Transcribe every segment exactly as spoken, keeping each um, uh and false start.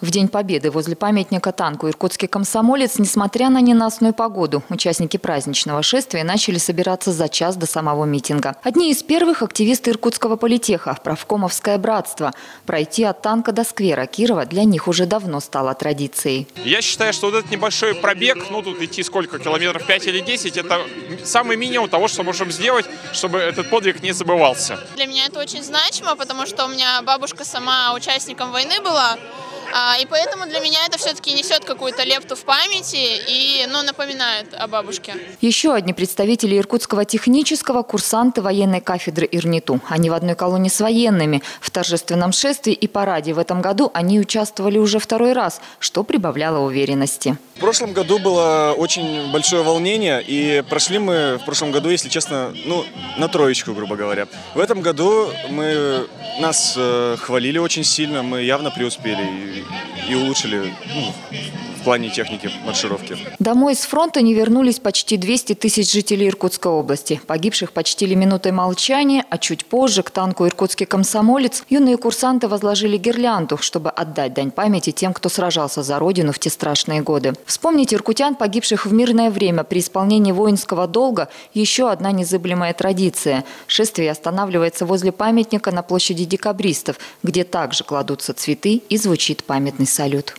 В День Победы возле памятника танку «Иркутский комсомолец», несмотря на ненастную погоду, участники праздничного шествия начали собираться за час до самого митинга. Одни из первых – активисты Иркутского политеха, правкомовское братство. Пройти от танка до сквера Кирова для них уже давно стало традицией. Я считаю, что вот этот небольшой пробег, ну тут идти сколько, километров пять или десять, это самый минимум того, что можем сделать, чтобы этот подвиг не забывался. Для меня это очень значимо, потому что у меня бабушка сама участником войны была. И поэтому для меня это все-таки несет какую-то лепту в памяти и ну, напоминает о бабушке. Еще одни представители Иркутского технического – курсанты военной кафедры ИРНИТУ. Они в одной колонне с военными. В торжественном шествии и параде в этом году они участвовали уже второй раз, что прибавляло уверенности. В прошлом году было очень большое волнение, и прошли мы в прошлом году, если честно, ну, на троечку, грубо говоря. В этом году мы, нас э, хвалили очень сильно, мы явно преуспели и, и улучшили ну, в плане техники маршировки. Домой с фронта не вернулись почти двести тысяч жителей Иркутской области. Погибших почтили минутой молчания, а чуть позже к танку «Иркутский комсомолец» юные курсанты возложили гирлянду, чтобы отдать дань памяти тем, кто сражался за родину в те страшные годы. Вспомнить иркутян, погибших в мирное время при исполнении воинского долга – еще одна незыблемая традиция. Шествие останавливается возле памятника на площади декабристов, где также кладутся цветы и звучит памятный салют.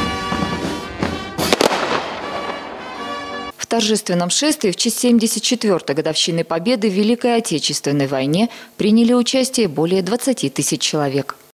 В торжественном шествии в честь семьдесят четвёртой годовщины Победы в Великой Отечественной войне приняли участие более двадцати тысяч человек.